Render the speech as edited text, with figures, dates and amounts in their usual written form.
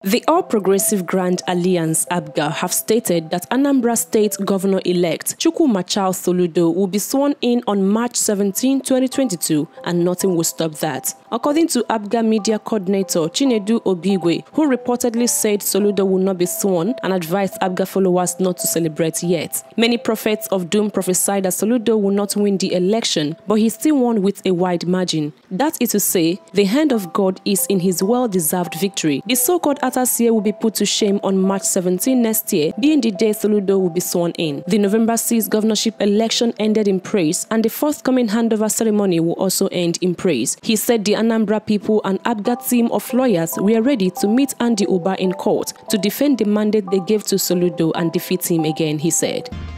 The All Progressive Grand Alliance (APGA) have stated that Anambra State Governor-elect Chukwumachal Soludo will be sworn in on March 17, 2022, and nothing will stop that. According to APGA media coordinator Chinedu Obigwe, who reportedly said Soludo will not be sworn and advised APGA followers not to celebrate yet. Many prophets of doom prophesied that Soludo will not win the election, but he still won with a wide margin. That is to say, the hand of God is in his well-deserved victory. The so-called Atasie will be put to shame on March 17 next year, being the day Soludo will be sworn in. The November 6 governorship election ended in praise, and the forthcoming handover ceremony will also end in praise. He said the Anambra people and APGA team of lawyers were ready to meet Andy Uba in court to defend the mandate they gave to Soludo and defeat him again, he said.